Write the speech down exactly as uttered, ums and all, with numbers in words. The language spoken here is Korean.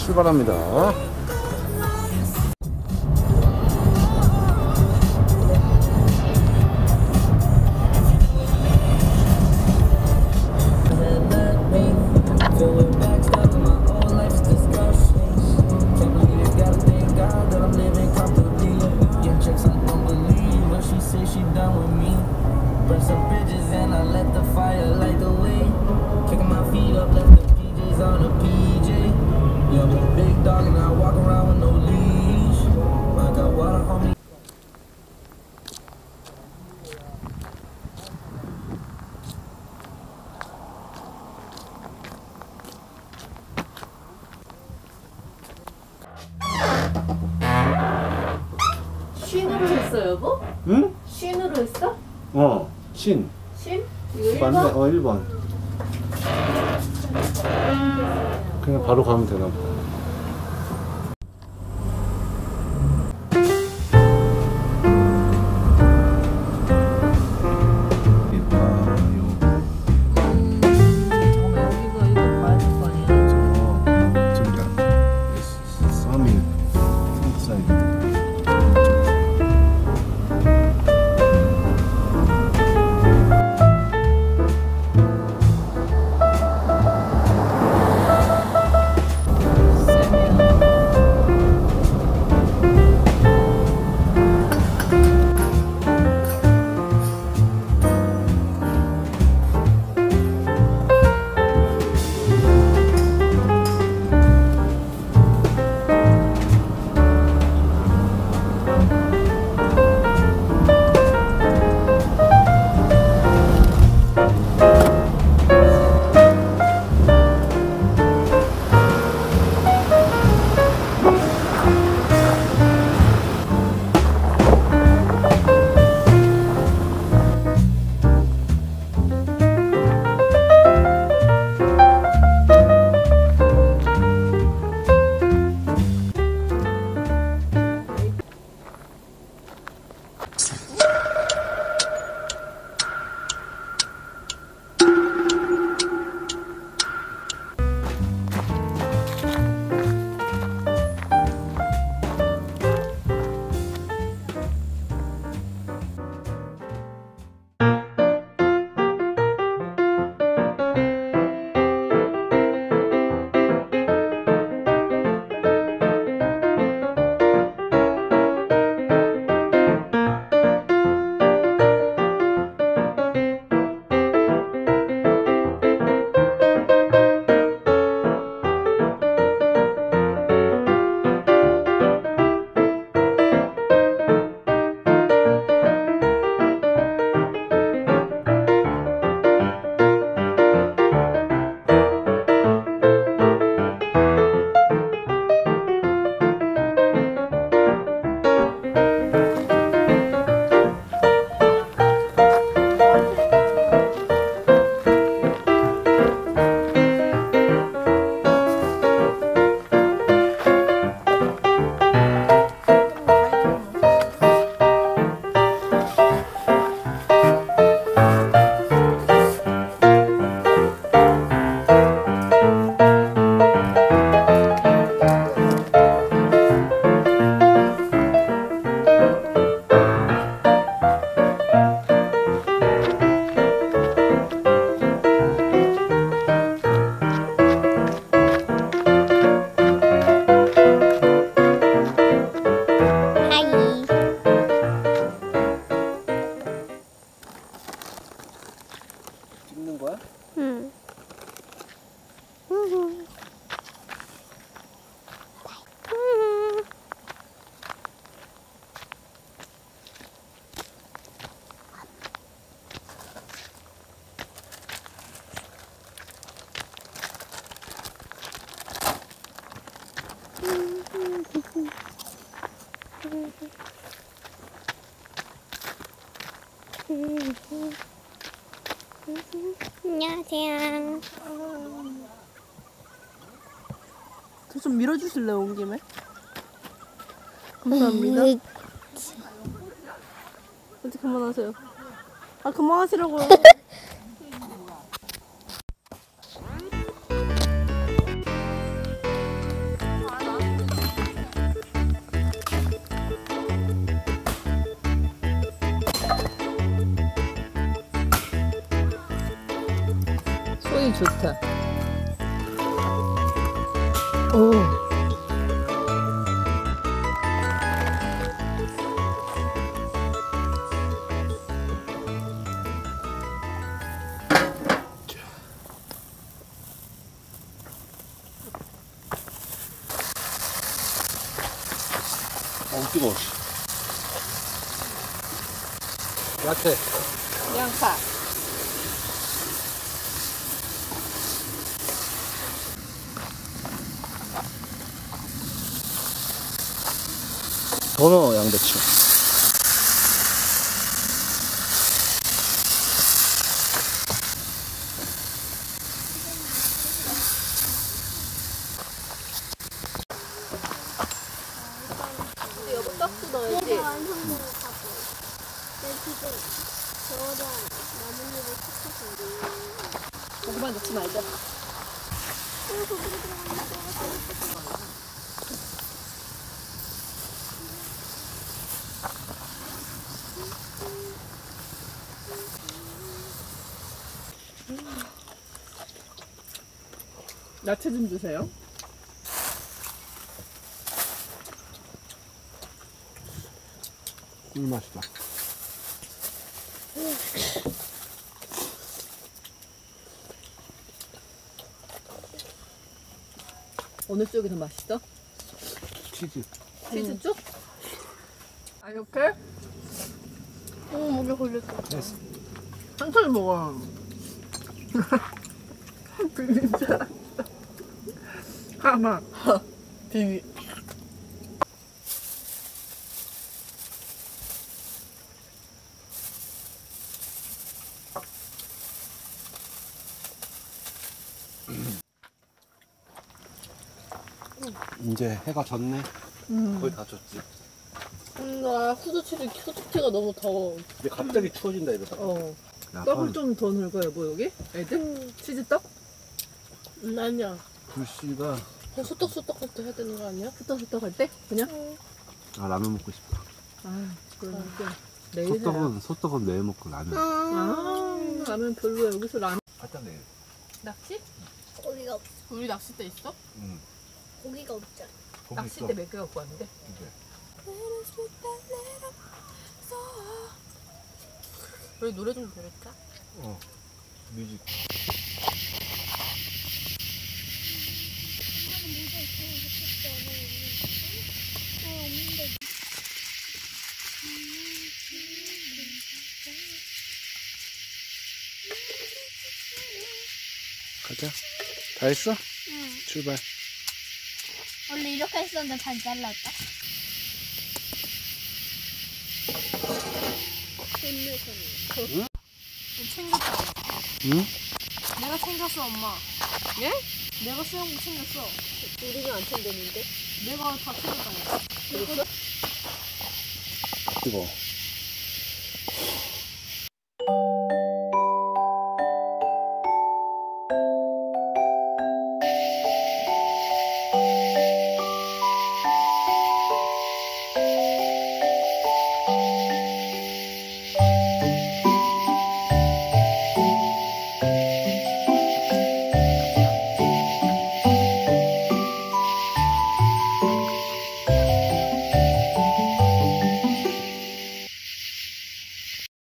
출발합니다. 쉰으로 했어 여보? 응? 쉰으로 했어? 어, 신. 쉰? 이거 일 번? 맞네, 어, 일 번. 그냥 바로 가면 되나 보다. 안녕하세요. 저 좀 밀어주실래요, 온 김에? 감사합니다. 어떻게 그만하세요. 아, 그만하시라고요. 향이 좋다. 오. 어, 뜨거워. 야채. 양파. 더 넣어, 양배추. 여보 떡도 넣어야지. 내가 완성도를 가고. 내 지금 저랑 나뭇잎을 섞어서. 고기만 넣지 말자. 야채 좀 주세요. 꿀맛이다. 어느 쪽이 더 맛있어? 치즈. 치즈 쪽? 아 이렇게? 어, 목에 걸렸다. 됐어. 천천히 먹어. 진짜. 하마. 비비. 이제 해가 졌네. 음. 거의 다 졌지. 음, 나 후드티도, 후드티가 너무 더워. 이제 갑자기 추워진다 이러다. 어. 야, 떡을 pan 좀 더 넣을 여보 여기? 애들? 치즈 떡? 음, 아니야. 불씨가 소떡소떡부터 해야 되는 거 아니야? 소떡소떡 할 때? 그냥? 아 라면 먹고 싶다. 아 그러니까 내일 해라. 소떡은 소떡은 내일 먹고 라면. 아 라면 별로야. 여기서 라면. 갖다 내일. 낚시? 고기가 없. 우리 낚싯대 있어? 응. 고기가 없잖아. 낚싯대 몇 개 갖고 왔는데? 우리 노래 좀 들을까? 어. 뮤직. 가자. 다 했어? 응. 출발. 원래 이렇게 했었는데 잘 잘랐다. 챙겼다. 응? 내가 챙겼어, 엄마. 예? 내가 수영복 챙겼어. 우리는 안 챙겼는데? 내가 다 챙겼다니까. 그랬어? 뜨거.